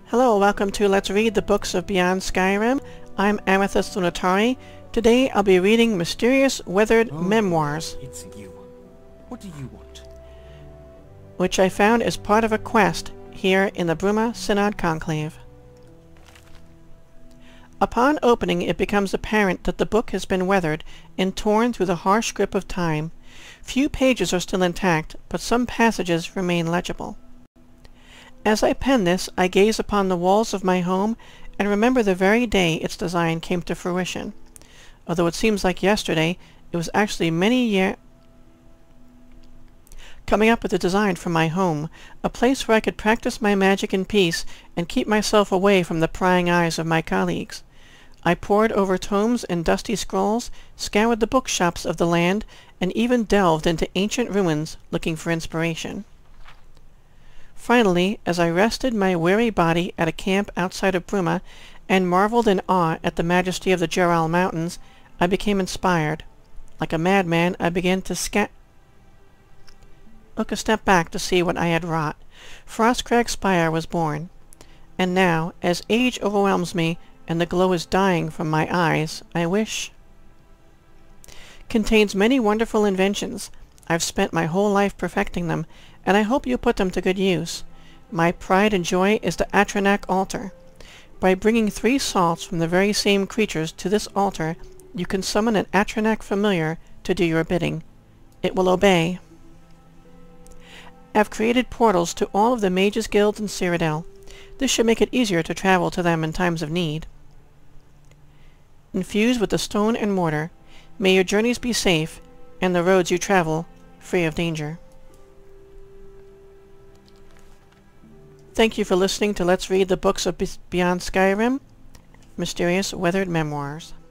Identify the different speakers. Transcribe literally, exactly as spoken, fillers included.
Speaker 1: Hello, welcome to Let's Read the Books of Beyond Skyrim. I'm Amethyst Lunatari. Today I'll be reading Mysterious Weathered
Speaker 2: oh,
Speaker 1: Memoirs,
Speaker 2: It's you. What do you want?
Speaker 1: which I found as part of a quest here in the Bruma Synod Conclave. Upon opening, it becomes apparent that the book has been weathered and torn through the harsh grip of time. Few pages are still intact, but some passages remain legible. As I pen this, I gaze upon the walls of my home and remember the very day its design came to fruition. Although it seems like yesterday, it was actually many years coming up with the design for my home, a place where I could practice my magic in peace and keep myself away from the prying eyes of my colleagues. I pored over tomes and dusty scrolls, scoured the bookshops of the land, and even delved into ancient ruins looking for inspiration. Finally, as I rested my weary body at a camp outside of Bruma and marveled in awe at the majesty of the Jural Mountains, I became inspired. Like a madman, I began to sca- look a step back to see what I had wrought. Frostcrag Spire was born. And now, as age overwhelms me and the glow is dying from my eyes, I wish... Contains many wonderful inventions. I've spent my whole life perfecting them, and I hope you put them to good use. My pride and joy is the Atranak altar. By bringing three salts from the very same creatures to this altar, you can summon an Atranak familiar to do your bidding. It will obey. I've created portals to all of the mages' guilds in Cyrodiil. This should make it easier to travel to them in times of need. Infused with the stone and mortar, may your journeys be safe, and the roads you travel free of danger. Thank you for listening to Let's Read the Books of Beyond Skyrim, Mysterious Weathered Memoirs.